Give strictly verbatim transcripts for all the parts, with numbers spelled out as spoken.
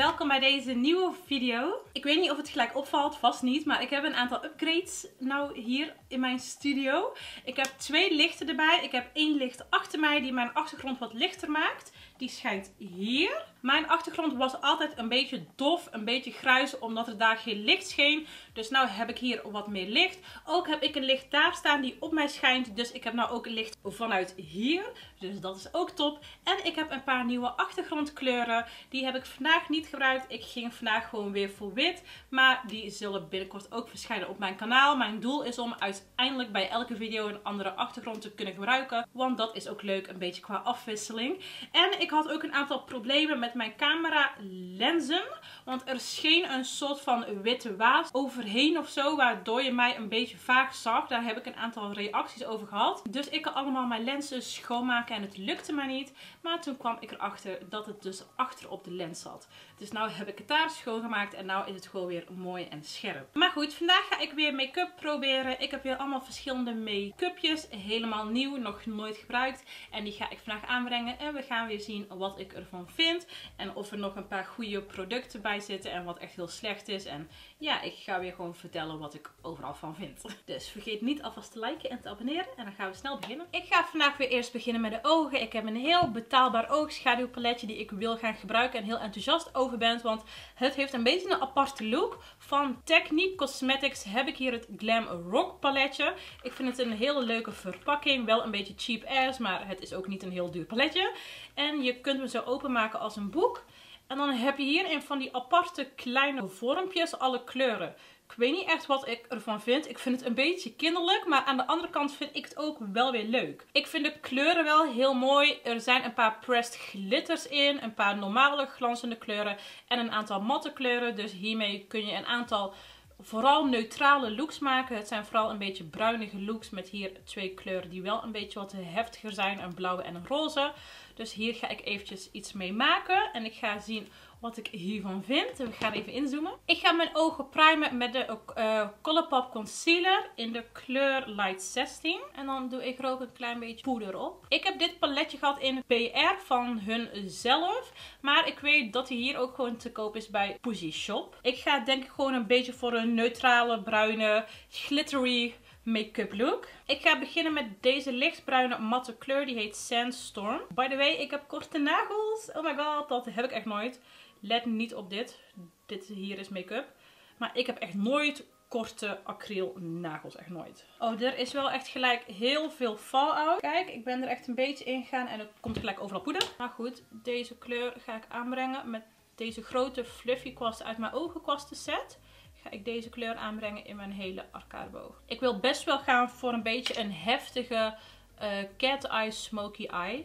welkom bij deze nieuwe video. Ik weet niet of het gelijk opvalt, vast niet, maar ik heb een aantal upgrades nou hier in mijn studio. Ik heb twee lichten erbij. Ik heb één licht achter mij die mijn achtergrond wat lichter maakt. Die schijnt hier. Mijn achtergrond was altijd een beetje dof, een beetje grijs, omdat er daar geen licht scheen. Dus nu heb ik hier wat meer licht. Ook heb ik een licht daar staan die op mij schijnt. Dus ik heb nou ook een licht vanuit hier. Dus dat is ook top. En ik heb een paar nieuwe achtergrondkleuren. Die heb ik vandaag niet gebruikt. Ik ging vandaag gewoon weer voor wit. Maar die zullen binnenkort ook verschijnen op mijn kanaal. Mijn doel is om uiteindelijk bij elke video een andere achtergrond te kunnen gebruiken. Want dat is ook leuk, een beetje qua afwisseling. En ik had ook een aantal problemen met mijn camera lenzen. Want er scheen een soort van witte waas overheen of zo. Waardoor je mij een beetje vaag zag. Daar heb ik een aantal reacties over gehad. Dus ik kan allemaal mijn lenzen schoonmaken en het lukte maar niet. Maar toen kwam ik erachter dat het dus achter op de lens zat. Dus nu heb ik het daar schoongemaakt en nu is het gewoon weer mooi en scherp. Maar goed, vandaag ga ik weer make-up proberen. Ik heb weer allemaal verschillende make-upjes. Helemaal nieuw, nog nooit gebruikt. En die ga ik vandaag aanbrengen. En we gaan weer zien wat ik ervan vind. En of er nog een paar goede producten bij zitten en wat echt heel slecht is. En ja, ik ga weer gewoon vertellen wat ik overal van vind. Dus vergeet niet alvast te liken en te abonneren. En dan gaan we snel beginnen. Ik ga vandaag weer eerst beginnen met de ogen. Ik heb een heel betaalbaar oogschaduwpaletje die ik wil gaan gebruiken en heel enthousiast over ben. Want het heeft een beetje een aparte look. Van Technique Cosmetics heb ik hier het Glam Rock paletje. Ik vind het een hele leuke verpakking. Wel een beetje cheap ass, maar het is ook niet een heel duur paletje. En je kunt hem zo openmaken als een boek. En dan heb je hierin van die aparte kleine vormpjes, alle kleuren. Ik weet niet echt wat ik ervan vind. Ik vind het een beetje kinderlijk, maar aan de andere kant vind ik het ook wel weer leuk. Ik vind de kleuren wel heel mooi. Er zijn een paar pressed glitters in, een paar normale glanzende kleuren en een aantal matte kleuren. Dus hiermee kun je een aantal vooral neutrale looks maken. Het zijn vooral een beetje bruinige looks met hier twee kleuren die wel een beetje wat heftiger zijn. Een blauwe en een roze. Dus hier ga ik eventjes iets mee maken. En ik ga zien wat ik hiervan vind. We gaan even inzoomen. Ik ga mijn ogen primen met de uh, Colourpop Concealer in de kleur Light zestien. En dan doe ik er ook een klein beetje poeder op. Ik heb dit paletje gehad in P R van hun zelf. Maar ik weet dat hij hier ook gewoon te koop is bij Pussy Shop. Ik ga denk ik gewoon een beetje voor een neutrale, bruine, glittery make-up look. Ik ga beginnen met deze lichtbruine matte kleur. Die heet Sandstorm. By the way, ik heb korte nagels. Oh my god, dat heb ik echt nooit. Let niet op dit. Dit hier is make-up. Maar ik heb echt nooit korte acryl nagels. Echt nooit. Oh, er is wel echt gelijk heel veel fallout. Kijk, ik ben er echt een beetje in gegaan. En er komt gelijk overal poeder. Maar goed, deze kleur ga ik aanbrengen met deze grote fluffy kwast uit mijn ogenkwasten set. Ga ik deze kleur aanbrengen in mijn hele arcadeboog. Ik wil best wel gaan voor een beetje een heftige uh, cat eye smoky eye.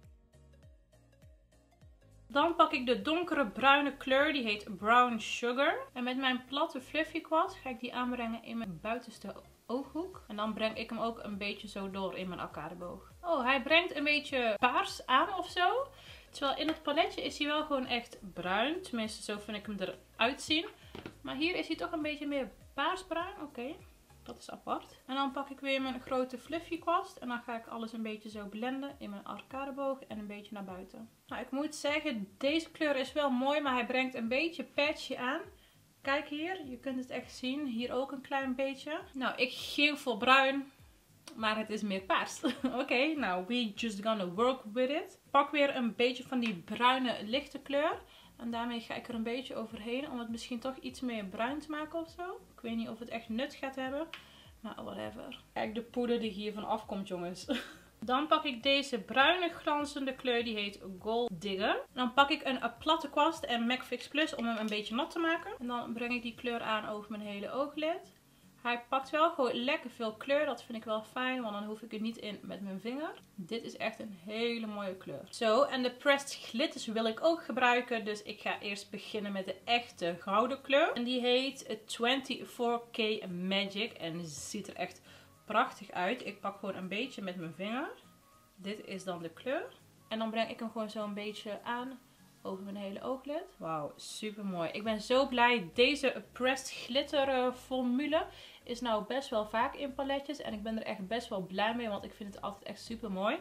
Dan pak ik de donkere bruine kleur, die heet Brown Sugar. En met mijn platte fluffy kwast ga ik die aanbrengen in mijn buitenste ooghoek. En dan breng ik hem ook een beetje zo door in mijn arcadeboog. Oh, hij brengt een beetje paars aan of zo. Terwijl in het paletje is hij wel gewoon echt bruin. Tenminste, zo vind ik hem eruit zien. Maar hier is hij toch een beetje meer paarsbruin. Oké, okay, dat is apart. En dan pak ik weer mijn grote fluffy kwast. En dan ga ik alles een beetje zo blenden in mijn arcadeboog en een beetje naar buiten. Nou, ik moet zeggen, deze kleur is wel mooi, maar hij brengt een beetje patchy aan. Kijk hier, je kunt het echt zien. Hier ook een klein beetje. Nou, ik ging voor bruin. Maar het is meer paars. Oké, okay, nou, we just gonna work with it. Pak weer een beetje van die bruine lichte kleur. En daarmee ga ik er een beetje overheen. Om het misschien toch iets meer bruin te maken of zo. Ik weet niet of het echt nut gaat hebben. Maar whatever. Kijk de poeder die hiervan afkomt, jongens. Dan pak ik deze bruine glanzende kleur. Die heet Gold Digger. Dan pak ik een, een platte kwast en MAC Fix Plus om hem een beetje nat te maken. En dan breng ik die kleur aan over mijn hele ooglid. Hij pakt wel gewoon lekker veel kleur. Dat vind ik wel fijn. Want dan hoef ik er niet in met mijn vinger. Dit is echt een hele mooie kleur. Zo. En de pressed glitters wil ik ook gebruiken. Dus ik ga eerst beginnen met de echte gouden kleur. En die heet vierentwintig K Magic. En ziet er echt prachtig uit. Ik pak gewoon een beetje met mijn vinger. Dit is dan de kleur. En dan breng ik hem gewoon zo een beetje aan over mijn hele ooglid. Wauw, super mooi. Ik ben zo blij. Deze pressed glitter formule is nou best wel vaak in paletjes. En ik ben er echt best wel blij mee. Want ik vind het altijd echt super mooi.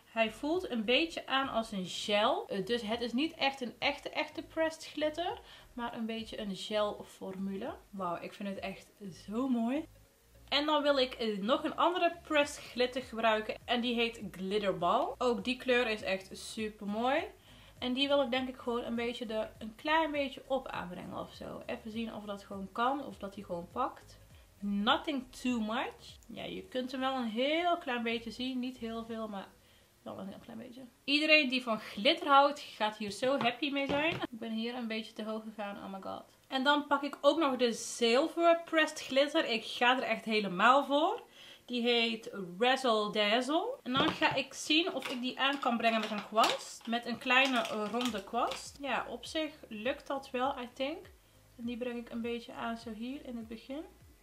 Hij voelt een beetje aan als een gel. Dus het is niet echt een echte, echte pressed glitter. Maar een beetje een gel formule. Wauw, ik vind het echt zo mooi. En dan wil ik nog een andere pressed glitter gebruiken. En die heet Glitterball. Ook die kleur is echt super mooi. En die wil ik denk ik gewoon een beetje er een klein beetje op aanbrengen of zo. Even zien of dat gewoon kan. Of dat hij gewoon pakt. Nothing too much. Ja, je kunt hem wel een heel klein beetje zien. Niet heel veel, maar wel een heel klein beetje. Iedereen die van glitter houdt, gaat hier zo happy mee zijn. Ik ben hier een beetje te hoog gegaan. Oh my god. En dan pak ik ook nog de Silver Pressed Glitter. Ik ga er echt helemaal voor. Die heet Razzle Dazzle. En dan ga ik zien of ik die aan kan brengen met een kwast. Met een kleine ronde kwast. Ja, op zich lukt dat wel, I think. En die breng ik een beetje aan zo hier in het begin.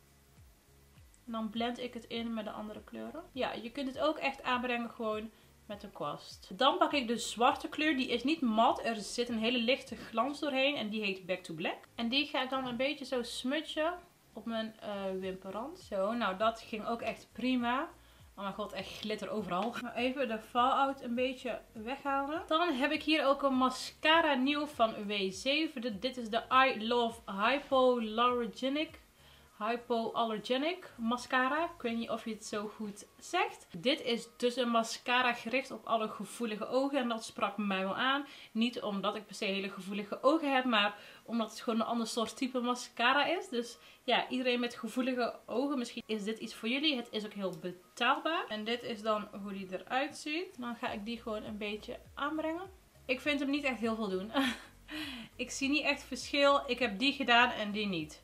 En dan blend ik het in met de andere kleuren. Ja, je kunt het ook echt aanbrengen gewoon met een kwast. Dan pak ik de zwarte kleur. Die is niet mat. Er zit een hele lichte glans doorheen. En die heet Back to Black. En die ga ik dan een beetje zo smudgen op mijn uh, wimperrand. Zo, nou dat ging ook echt prima. Oh mijn god, echt glitter overal. Maar even de fallout een beetje weghalen. Dan heb ik hier ook een mascara nieuw van W zeven. De, dit is de I Love Hypoallergenic. Hypoallergenic mascara. Ik weet niet of je het zo goed zegt. Dit is dus een mascara gericht op alle gevoelige ogen. En dat sprak mij wel aan. Niet omdat ik per se hele gevoelige ogen heb. Maar omdat het gewoon een ander soort type mascara is. Dus ja, iedereen met gevoelige ogen. Misschien is dit iets voor jullie. Het is ook heel betaalbaar. En dit is dan hoe die eruit ziet. Dan ga ik die gewoon een beetje aanbrengen. Ik vind hem niet echt heel veel doen. Ik zie niet echt verschil. Ik heb die gedaan en die niet.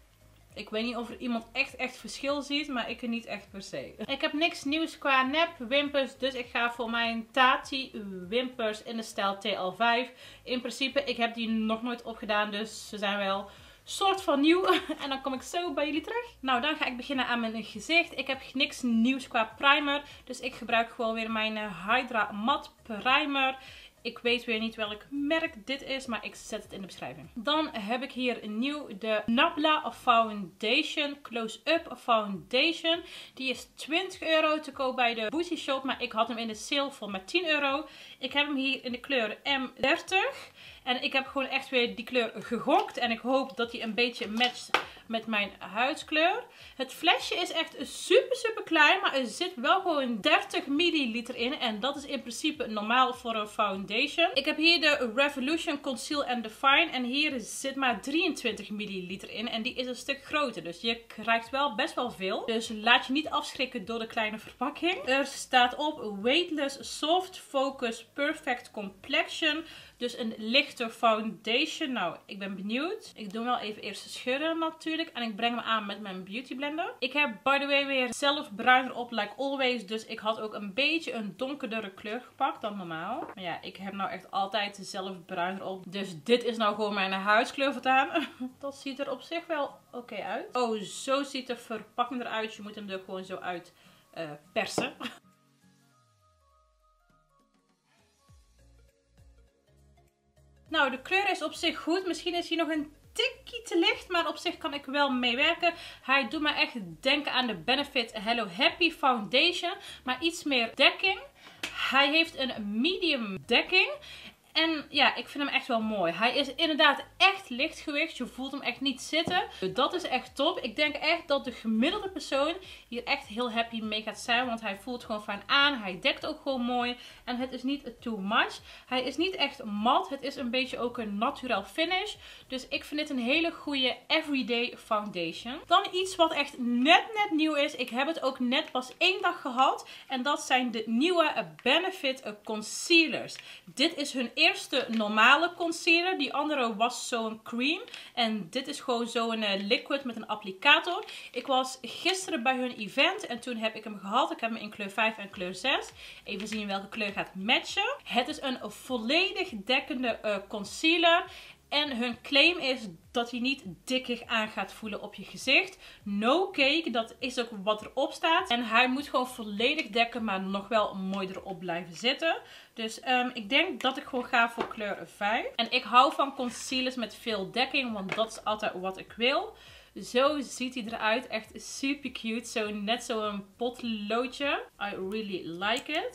Ik weet niet of er iemand echt echt verschil ziet, maar ik er niet echt per se. Ik heb niks nieuws qua nep wimpers, dus ik ga voor mijn Tati wimpers in de stijl T L vijf. In principe, ik heb die nog nooit opgedaan, dus ze zijn wel soort van nieuw. En dan kom ik zo bij jullie terug. Nou, dan ga ik beginnen aan mijn gezicht. Ik heb niks nieuws qua primer, dus ik gebruik gewoon weer mijn Hydra Matte Primer. Ik weet weer niet welk merk dit is, maar ik zet het in de beschrijving. Dan heb ik hier nieuw de Nabla Foundation Close-Up Foundation. Die is twintig euro te koop bij de Booty Shop, maar ik had hem in de sale voor maar tien euro. Ik heb hem hier in de kleur M dertig. En ik heb gewoon echt weer die kleur gegokt. En ik hoop dat hij een beetje matcht met mijn huidskleur. Het flesje is echt super super klein. Maar er zit wel gewoon dertig milliliter in. En dat is in principe normaal voor een foundation. Ik heb hier de Revolution Conceal and Define. En hier zit maar drieëntwintig milliliter in. En die is een stuk groter. Dus je krijgt wel best wel veel. Dus laat je niet afschrikken door de kleine verpakking. Er staat op Weightless Soft Focus Perfect Complexion. Dus een lichte foundation. Nou, ik ben benieuwd. Ik doe hem wel even eerst schudden natuurlijk. En ik breng hem aan met mijn beauty blender. Ik heb by the way weer zelf bruiner op, like always. Dus ik had ook een beetje een donkerdere kleur gepakt dan normaal. Maar ja, ik heb nou echt altijd zelf bruiner op. Dus dit is nou gewoon mijn huidskleur voortaan. Dat ziet er op zich wel oké okay uit. Oh, zo ziet de verpakking eruit. Je moet hem er gewoon zo uit uh, persen. Nou, de kleur is op zich goed. Misschien is hij nog een tikkie te licht, maar op zich kan ik wel meewerken. Hij doet me echt denken aan de Benefit Hello Happy Foundation, maar iets meer dekking. Hij heeft een medium dekking. En ja, ik vind hem echt wel mooi. Hij is inderdaad echt lichtgewicht. Je voelt hem echt niet zitten. Dat is echt top. Ik denk echt dat de gemiddelde persoon hier echt heel happy mee gaat zijn. Want hij voelt gewoon fijn aan. Hij dekt ook gewoon mooi. En het is niet too much. Hij is niet echt mat. Het is een beetje ook een naturel finish. Dus ik vind dit een hele goede everyday foundation. Dan iets wat echt net net nieuw is. Ik heb het ook net pas één dag gehad. En dat zijn de nieuwe Benefit Concealers. Dit is hun eerste eerste normale concealer. Die andere was zo'n cream. En dit is gewoon zo'n uh, liquid met een applicator. Ik was gisteren bij hun event. En toen heb ik hem gehad. Ik heb hem in kleur vijf en kleur zes. Even zien welke kleur gaat matchen. Het is een volledig dekkende uh, concealer. En hun claim is dat hij niet dikkig aan gaat voelen op je gezicht. No cake, dat is ook wat erop staat. En hij moet gewoon volledig dekken, maar nog wel mooi erop blijven zitten. Dus um, ik denk dat ik gewoon ga voor kleur vijf. En ik hou van concealers met veel dekking, want dat is altijd wat ik wil. Zo ziet hij eruit. Echt super cute. Zo net zo'n potloodje. I really like it.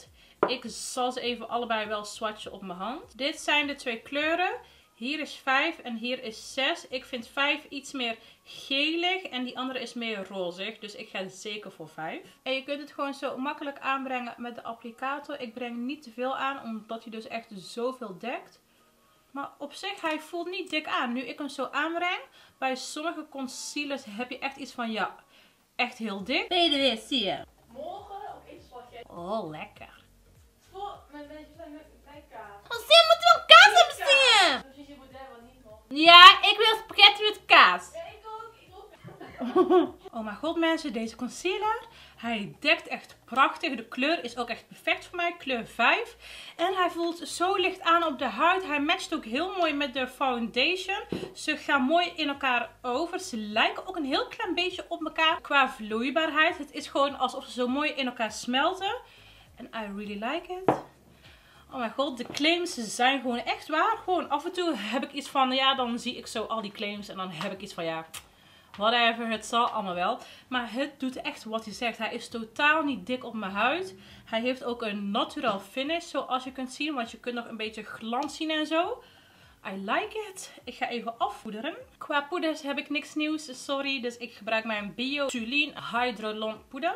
Ik zal ze even allebei wel swatchen op mijn hand. Dit zijn de twee kleuren. Hier is vijf en hier is zes. Ik vind vijf iets meer gelig en die andere is meer rozig. Dus ik ga zeker voor vijf. En je kunt het gewoon zo makkelijk aanbrengen met de applicator. Ik breng niet te veel aan, omdat hij dus echt zoveel dekt. Maar op zich, hij voelt niet dik aan. Nu ik hem zo aanbreng, bij sommige concealers heb je echt iets van, ja, echt heel dik. Ben je er weer, zie je? Morgen ook iets spaghetti. Oh, lekker. Voor mijn mensen zijn bij kaas. Oh, zie, moeten we kaas hebben zingen? Dus je moet hebben, niet nog. Ja, ik wil spaghetti met kaas. Ja, ik ook. Ik ook. Oh mijn god mensen, deze concealer, hij dekt echt prachtig. De kleur is ook echt perfect voor mij, kleur vijf. En hij voelt zo licht aan op de huid. Hij matcht ook heel mooi met de foundation. Ze gaan mooi in elkaar over. Ze lijken ook een heel klein beetje op elkaar qua vloeibaarheid. Het is gewoon alsof ze zo mooi in elkaar smelten. En I really like it. Oh mijn god, de claims zijn gewoon echt waar. Gewoon af en toe heb ik iets van, ja, dan zie ik zo al die claims en dan heb ik iets van, ja, whatever, het zal allemaal wel. Maar het doet echt wat hij zegt. Hij is totaal niet dik op mijn huid. Hij heeft ook een natural finish, zoals je kunt zien. Want je kunt nog een beetje glans zien en zo. I like it. Ik ga even afpoederen. Qua poeders heb ik niks nieuws, sorry. Dus ik gebruik mijn Bio Tulin Hydrolon poeder.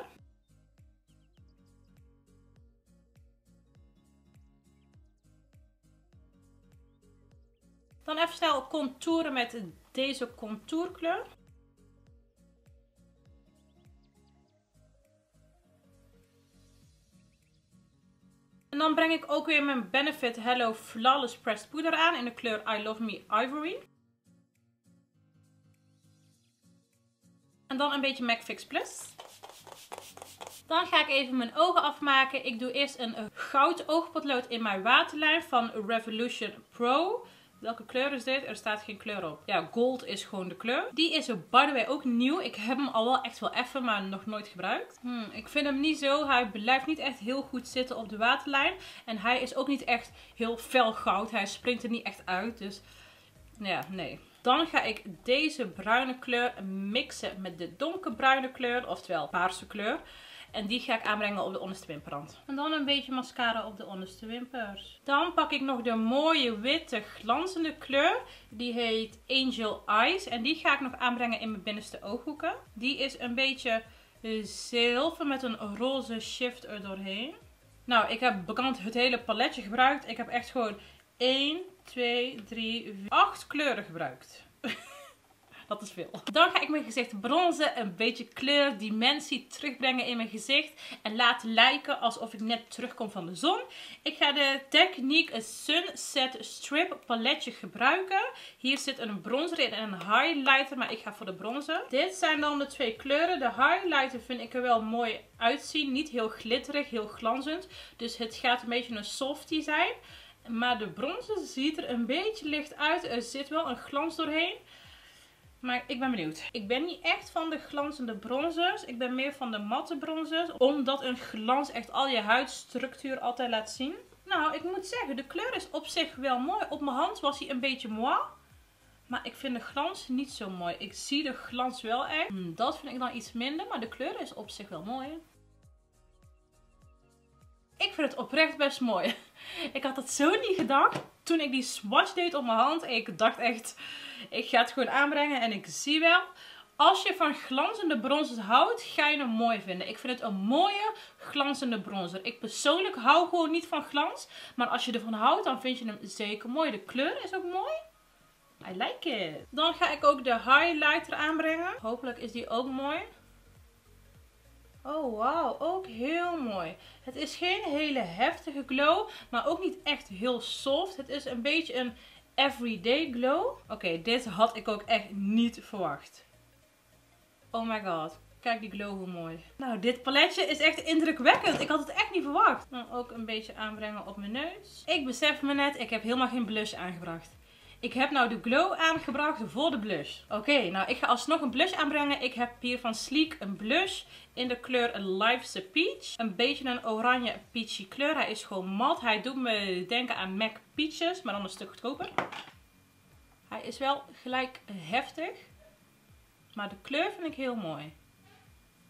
Dan even snel contouren met deze contourkleur. En dan breng ik ook weer mijn Benefit Hello Flawless Pressed poeder aan in de kleur I Love Me Ivory. En dan een beetje MAC Fix Plus. Dan ga ik even mijn ogen afmaken. Ik doe eerst een goud oogpotlood in mijn waterlijn van Revolution Pro. Welke kleur is dit? Er staat geen kleur op. Ja, gold is gewoon de kleur. Die is er by the way ook nieuw. Ik heb hem al wel echt wel even, maar nog nooit gebruikt. Hmm, ik vind hem niet zo. Hij blijft niet echt heel goed zitten op de waterlijn. En hij is ook niet echt heel fel goud. Hij springt er niet echt uit. Dus ja, nee. Dan ga ik deze bruine kleur mixen met de donkerbruine kleur. Oftewel paarse kleur. En die ga ik aanbrengen op de onderste wimperrand. En dan een beetje mascara op de onderste wimpers. Dan pak ik nog de mooie witte glanzende kleur. Die heet Angel Eyes. En die ga ik nog aanbrengen in mijn binnenste ooghoeken. Die is een beetje zilver met een roze shift er doorheen. Nou, ik heb bekend het hele paletje gebruikt. Ik heb echt gewoon één, twee, drie, vier, acht kleuren gebruikt. Dat is veel. Dan ga ik mijn gezicht bronzen. Een beetje kleur, dimensie terugbrengen in mijn gezicht. En laten lijken alsof ik net terugkom van de zon. Ik ga de Technique Sunset Strip paletje gebruiken. Hier zit een bronzer in en een highlighter. Maar ik ga voor de bronzer. Dit zijn dan de twee kleuren. De highlighter vind ik er wel mooi uitzien. Niet heel glitterig, heel glanzend. Dus het gaat een beetje een softie zijn. Maar de bronzer ziet er een beetje licht uit. Er zit wel een glans doorheen. Maar ik ben benieuwd. Ik ben niet echt van de glanzende bronzers. Ik ben meer van de matte bronzers. Omdat een glans echt al je huidstructuur altijd laat zien. Nou, ik moet zeggen, de kleur is op zich wel mooi. Op mijn hand was hij een beetje moi. Maar ik vind de glans niet zo mooi. Ik zie de glans wel echt. Dat vind ik dan iets minder. Maar de kleur is op zich wel mooi. Ik vind het oprecht best mooi. Ik had dat zo niet gedacht toen ik die swatch deed op mijn hand. Ik dacht echt, ik ga het gewoon aanbrengen en ik zie wel. Als je van glanzende bronzers houdt, ga je hem mooi vinden. Ik vind het een mooie glanzende bronzer. Ik persoonlijk hou gewoon niet van glans. Maar als je ervan houdt, dan vind je hem zeker mooi. De kleur is ook mooi. I like it. Dan ga ik ook de highlighter aanbrengen. Hopelijk is die ook mooi. Oh wauw, ook heel mooi. Het is geen hele heftige glow, maar ook niet echt heel soft. Het is een beetje een everyday glow. Oké, okay, dit had ik ook echt niet verwacht. Oh my god. Kijk die glow, hoe mooi. Nou, dit paletje is echt indrukwekkend. Ik had het echt niet verwacht. Dan ook een beetje aanbrengen op mijn neus. Ik besef me net, ik heb helemaal geen blush aangebracht. Ik heb nou de glow aangebracht voor de blush. Oké, okay, nou ik ga alsnog een blush aanbrengen. Ik heb hier van Sleek een blush in de kleur Life's Peach. Een beetje een oranje peachy kleur. Hij is gewoon mat. Hij doet me denken aan MAC Peaches, maar dan een stuk goedkoper. Hij is wel gelijk heftig. Maar de kleur vind ik heel mooi.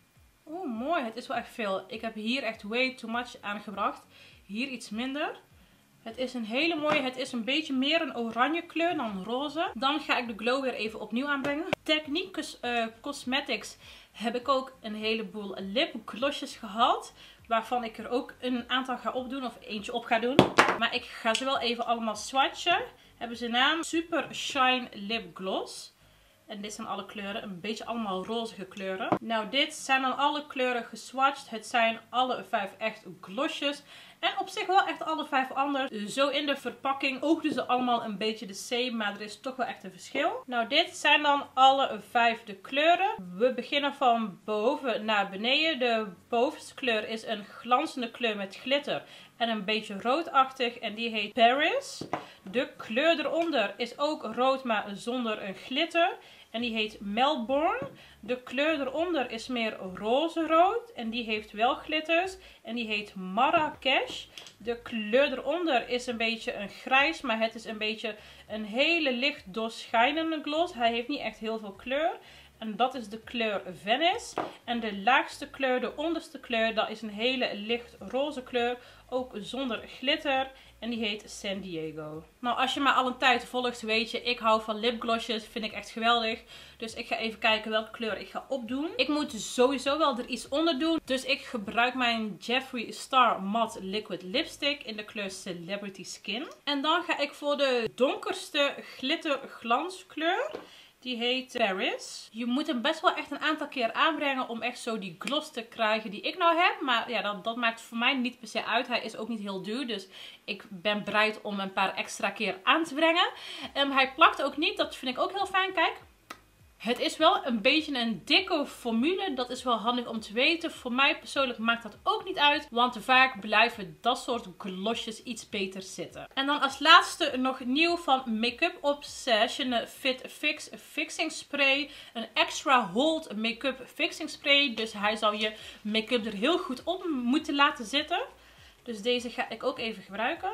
Oh, mooi. Het is wel echt veel. Ik heb hier echt way too much aangebracht. Hier iets minder. Het is een hele mooie. Het is een beetje meer een oranje kleur dan roze. Dan ga ik de glow weer even opnieuw aanbrengen. Technique uh, Cosmetics heb ik ook een heleboel lipglossjes gehad. Waarvan ik er ook een aantal ga opdoen. Of eentje op ga doen. Maar ik ga ze wel even allemaal swatchen. Hebben ze naam Super Shine Lip Gloss. En dit zijn alle kleuren. Een beetje allemaal rozige kleuren. Nou, dit zijn dan alle kleuren geswatcht. Het zijn alle vijf echt glossjes. En op zich wel echt alle vijf anders. Zo in de verpakking oogden ze allemaal een beetje de same. Maar er is toch wel echt een verschil. Nou, dit zijn dan alle vijf de kleuren. We beginnen van boven naar beneden. De bovenste kleur is een glanzende kleur met glitter. En een beetje roodachtig. En die heet Paris. De kleur eronder is ook rood, maar zonder een glitter. En die heet Melbourne. De kleur eronder is meer roze-rood. En die heeft wel glitters. En die heet Marrakesh. De kleur eronder is een beetje een grijs. Maar het is een beetje een hele licht doorschijnende gloss. Hij heeft niet echt heel veel kleur. En dat is de kleur Venice. En de laagste kleur, de onderste kleur, dat is een hele licht roze kleur. Ook zonder glitter. En die heet San Diego. Nou, als je mij al een tijd volgt, weet je, ik hou van lipglossjes. Vind ik echt geweldig. Dus ik ga even kijken welke kleur ik ga opdoen. Ik moet sowieso wel er iets onder doen. Dus ik gebruik mijn Jeffree Star Matte Liquid Lipstick in de kleur Celebrity Skin. En dan ga ik voor de donkerste glitter glanskleur. Die heet Paris. Je moet hem best wel echt een aantal keer aanbrengen om echt zo die gloss te krijgen die ik nou heb. Maar ja, dat, dat maakt voor mij niet per se uit. Hij is ook niet heel duur. Dus ik ben bereid om een paar extra keer aan te brengen. Um, hij plakt ook niet. Dat vind ik ook heel fijn. Kijk. Het is wel een beetje een dikke formule. Dat is wel handig om te weten. Voor mij persoonlijk maakt dat ook niet uit. Want vaak blijven dat soort glossjes iets beter zitten. En dan als laatste nog nieuw van Make-up Obsession. Een Fit Fix Fixing Spray. Een extra hold make-up fixing spray. Dus hij zal je make-up er heel goed op moeten laten zitten. Dus deze ga ik ook even gebruiken.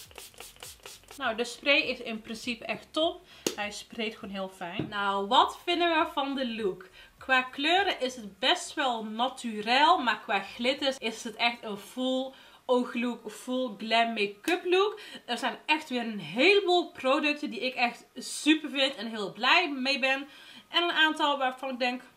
Nou, de spray is in principe echt top. Hij sprayt gewoon heel fijn. Nou, wat vinden we van de look? Qua kleuren is het best wel naturel. Maar qua glitters is het echt een full ooglook, full glam make-up look. Er zijn echt weer een heleboel producten die ik echt super vind en heel blij mee ben. En een aantal waarvan ik denk...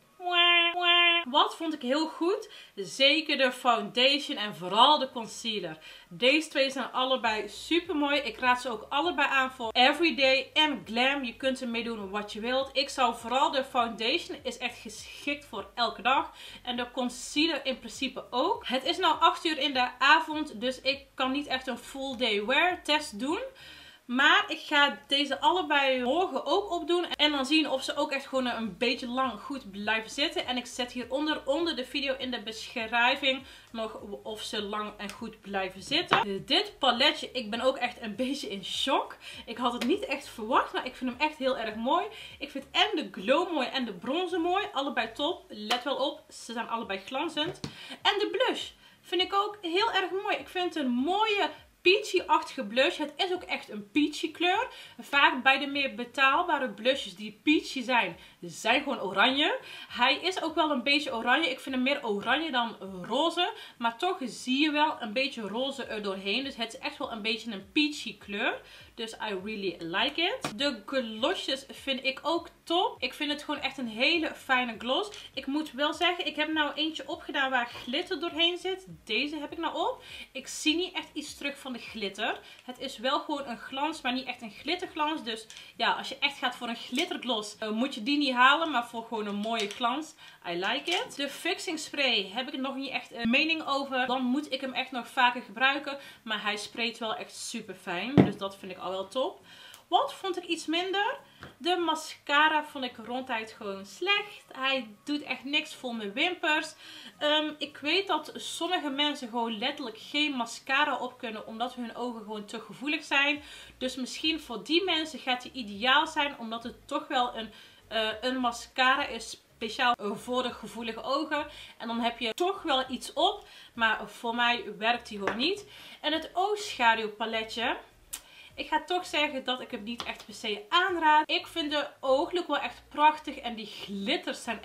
Wat vond ik heel goed? Zeker de foundation en vooral de concealer. Deze twee zijn allebei super mooi. Ik raad ze ook allebei aan voor everyday en glam. Je kunt ermee doen wat je wilt. Ik zou vooral de foundation is echt geschikt voor elke dag. En de concealer in principe ook. Het is nu acht uur in de avond. Dus ik kan niet echt een full day wear test doen. Maar ik ga deze allebei morgen ook opdoen. En dan zien of ze ook echt gewoon een beetje lang goed blijven zitten. En ik zet hieronder, onder de video in de beschrijving, nog of ze lang en goed blijven zitten. Dit paletje, ik ben ook echt een beetje in shock. Ik had het niet echt verwacht, maar ik vind hem echt heel erg mooi. Ik vind en de glow mooi en de bronzer mooi. Allebei top. Let wel op, ze zijn allebei glanzend. En de blush vind ik ook heel erg mooi. Ik vind het een mooie... peachy-achtige blush. Het is ook echt een peachy kleur. Vaak bij de meer betaalbare blushes die peachy zijn, zijn gewoon oranje. Hij is ook wel een beetje oranje. Ik vind hem meer oranje dan roze. Maar toch zie je wel een beetje roze er doorheen. Dus het is echt wel een beetje een peachy kleur. Dus I really like it. De glossjes vind ik ook top. Ik vind het gewoon echt een hele fijne gloss. Ik moet wel zeggen, ik heb nou eentje opgedaan waar glitter doorheen zit. Deze heb ik nou op. Ik zie niet echt iets terug van de glitter. Het is wel gewoon een glans, maar niet echt een glitterglans. Dus ja, als je echt gaat voor een glittergloss, uh, moet je die niet halen. Maar voor gewoon een mooie glans. I like it. De fixing spray heb ik nog niet echt een mening over. Dan moet ik hem echt nog vaker gebruiken. Maar hij sprayt wel echt super fijn. Dus dat vind ik al wel top. Wat vond ik iets minder? De mascara vond ik ronduit gewoon slecht. Hij doet echt niks voor mijn wimpers. Um, ik weet dat sommige mensen gewoon letterlijk geen mascara op kunnen. Omdat hun ogen gewoon te gevoelig zijn. Dus misschien voor die mensen gaat hij ideaal zijn. Omdat het toch wel een, uh, een mascara is. Speciaal voor de gevoelige ogen. En dan heb je toch wel iets op. Maar voor mij werkt hij gewoon niet. En het oogschaduwpaletje. Ik ga toch zeggen dat ik het niet echt per se aanraad. Ik vind de ooglook wel echt prachtig. En die glitters zijn echt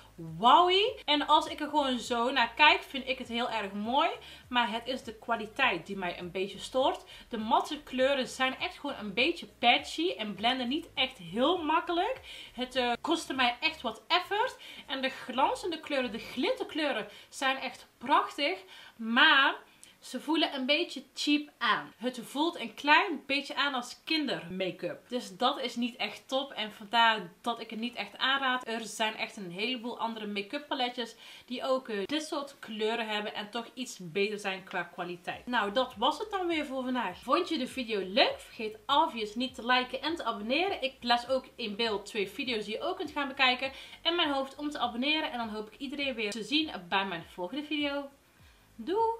wowie. En als ik er gewoon zo naar kijk, vind ik het heel erg mooi. Maar het is de kwaliteit die mij een beetje stoort. De matte kleuren zijn echt gewoon een beetje patchy en blenden niet echt heel makkelijk. Het uh, kostte mij echt wat effort. En de glanzende kleuren, de glitterkleuren zijn echt prachtig. Maar ze voelen een beetje cheap aan. Het voelt een klein beetje aan als kinder make-up. Dus dat is niet echt top. En vandaar dat ik het niet echt aanraad. Er zijn echt een heleboel andere make-up paletjes die ook uh, dit soort kleuren hebben. En toch iets beter zijn qua kwaliteit. Nou, dat was het dan weer voor vandaag. Vond je de video leuk? Vergeet obvious niet te liken en te abonneren. Ik plaats ook in beeld twee video's die je ook kunt gaan bekijken. In mijn hoofd om te abonneren. En dan hoop ik iedereen weer te zien bij mijn volgende video. Doei!